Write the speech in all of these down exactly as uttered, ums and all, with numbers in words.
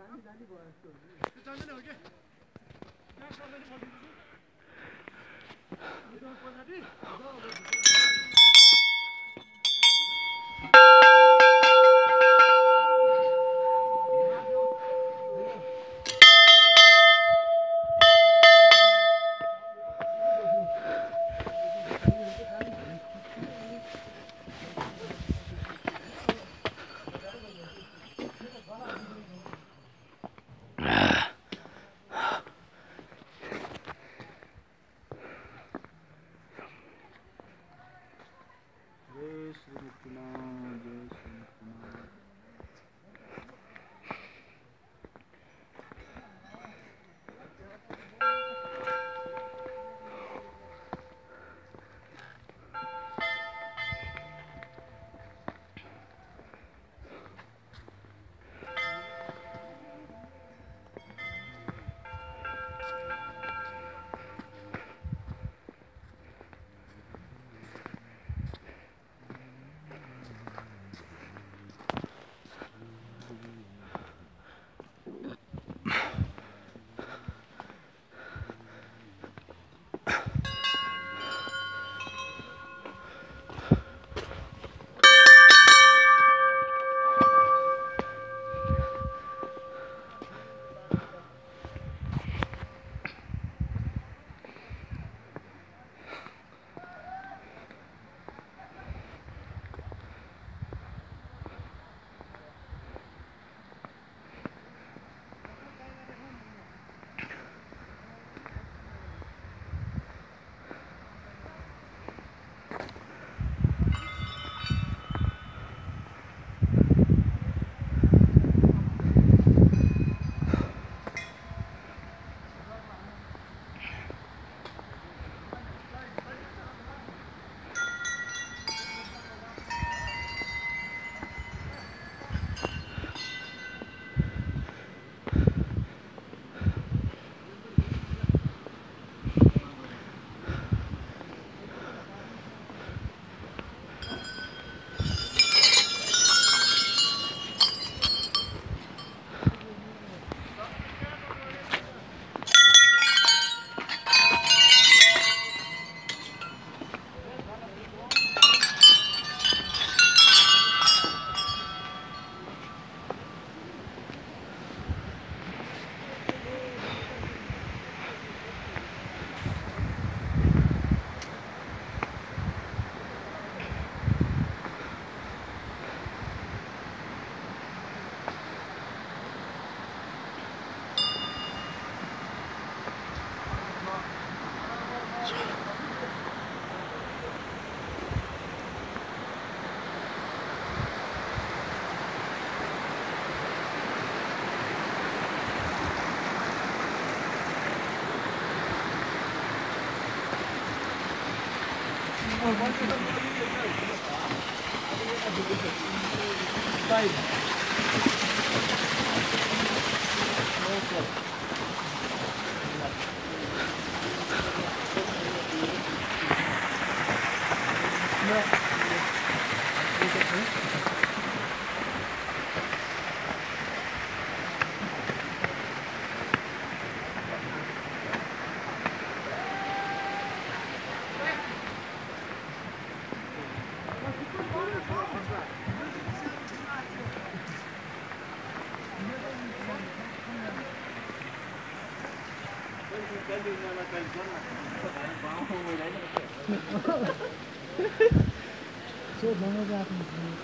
Suốt nó nó ra thì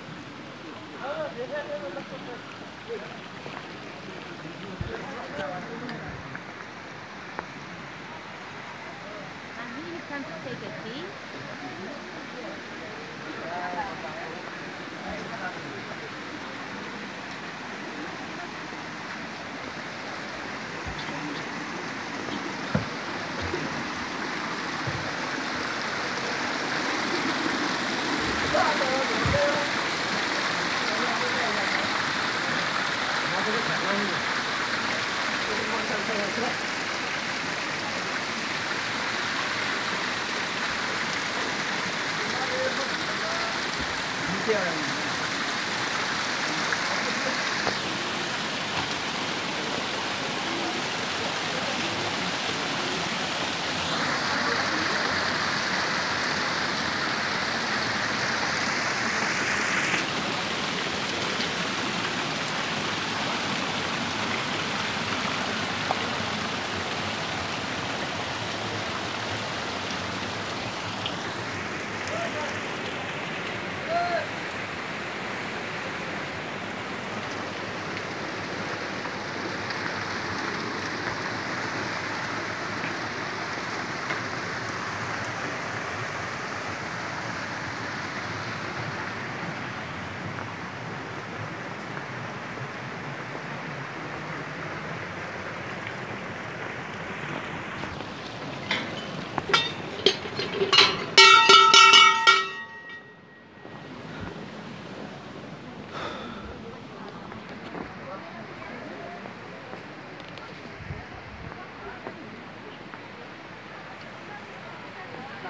Time to take a seat.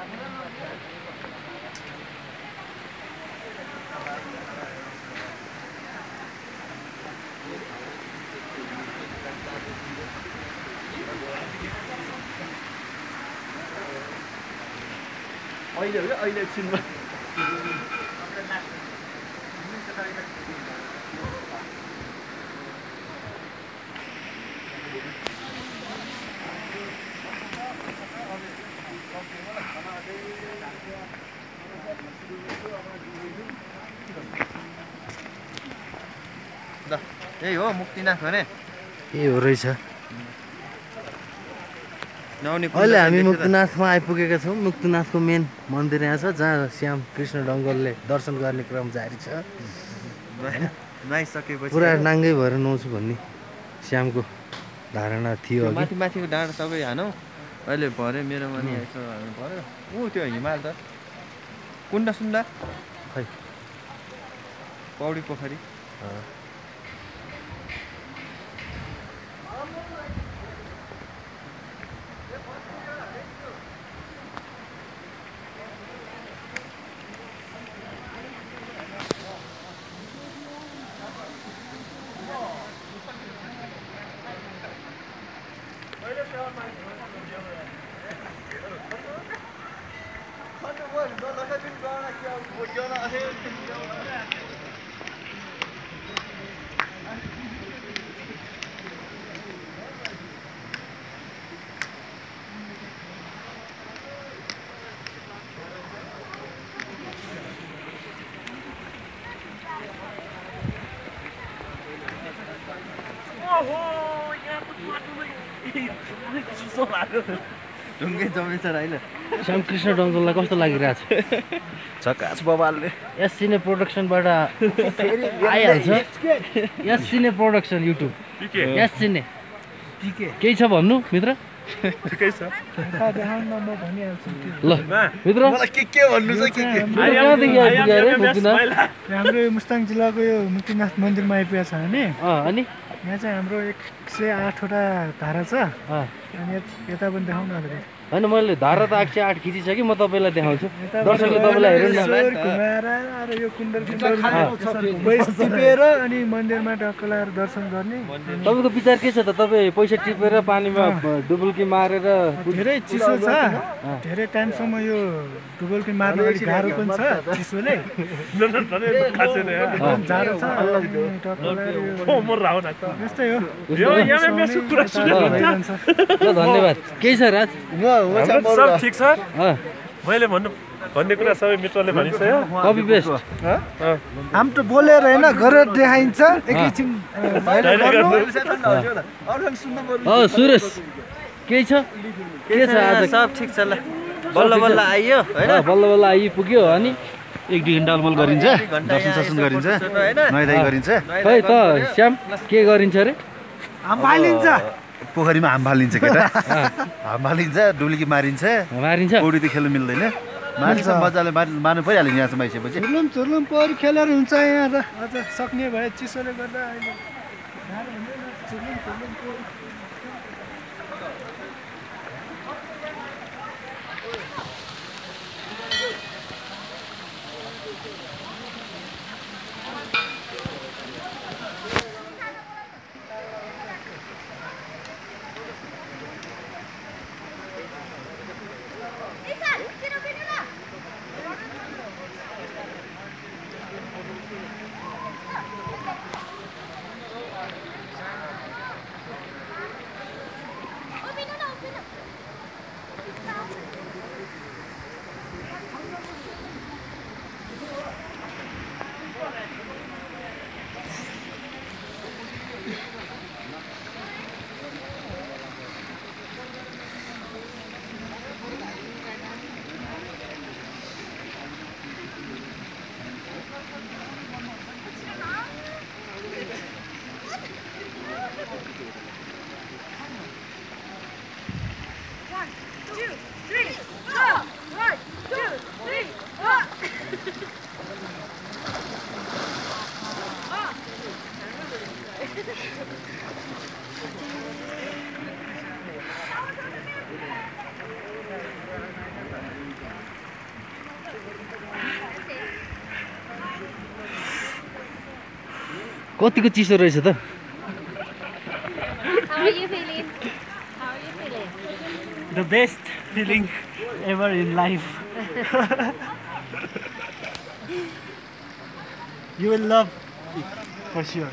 अहिले हो अहिले एकछिनमा ल यही हो मुक्तिनाथ भने यही हो रहेछ। नआउने अहिले हामी मुक्तिनाथमा आइपुगेका छौँ। मुक्तिनाथको मेन मन्दिर यहाँ छ जहाँ श्याम कृष्ण डङ्गलले दर्शन गर्ने क्रम जारी छ। नुहाइसकेपछि पुरा नाङ्गै भएर नुहाउँछु भन्ने श्यामको धारणा थियो। माथि माथिको डाँडा सबै हानौँ अहिले भरे मेरोमा नि यसो हाल्नु पर्यो। ऊ त्यो हिमाल त कुण्ड सुन्दा खै पौडी पोखरी ढुङ्गे जमेछ होइन। श्याम कृष्ण डङ्गललाई कस्तो लागिरहेछ? झकास बबालले यस सिने प्रोडक्सनबाट आइहाल्छ। यस सिने प्रोडक्सन युट्युब यस सिने केही छ भन्नु मित्र? ठिकै छ ल मित्र के के भन्नु छ के के कहाँदेखि आइपुग्यो अरे मुक्तिनाथ? हाम्रो यो मुस्ताङ जिल्लाको यो मुक्तिनाथ मन्दिरमा आइपुगेको छ भने अनि यहाँ चाहिँ हाम्रो एक सय आठवटा धारा छ। अनि यता पनि देखाउन अलिकति होइन मैले धारा त एक सय आठ खिचिसकेँ। म तपाईँलाई देखाउँछु। दर्शकले तपाईँलाई हेर्नु न। घुमाएर आएर यो कुण्डल टिपेर अनि मन्दिरमा ढक्क लगाएर दर्शन गर्ने। तपाईँको विचार के छ त? तपाईँ पैसा टिपेर पानीमा डुबुल्की मारेर धेरै चिसो छ। धेरै टाइमसम्म यो डुबुल्की मार्न अलिक गाह्रो पनि छ चिसोले। जाडो छ यस्तै हो। ल धन्यवाद। केही छ राज? सब ठिक छ। मैले भन्नु भन्ने कुरा सबै मित्रले भनिसक्यो। कपी पेस्ट हम त बोलेर होइन गरेर देखाइन्छ। एकैछिन हो सुरेश केही छ? के छ आज? सब ठिक छ ल बल्ल बल्ल आइयो हैन। बल्ल बल्ल आइपुग्यो अनि एक दुई घन्टा अलमल गरिन्छ, दर्शन सर्शन गरिन्छ, नुहाइधुवाइ गरिन्छ। खै त श्याम के गरिन्छ अरे? हाम हालिन्छ पोखरीमा हाम फालिन्छ केटा। हाम फालिन्छ, डुब्लिकी मारिन्छ, मारिन्छ। पौडी त खेल्नु मिल्दैन। मारिन्छ मजाले मार्नु परिहाल्यो यहाँसम्म आइसकेपछि। चुर्लुम चुर्लुम पौडी खेलेर हुन्छ यहाँ त। अझ सक्ने भए चिसोले गर्दा अहिले गाह्रो हुँदैन। चुर्लुम चुर्लुम पौडी कतिको चिसो रहेछ त How are you feeling? How are you feeling? The best feeling ever in life. You will love it for sure.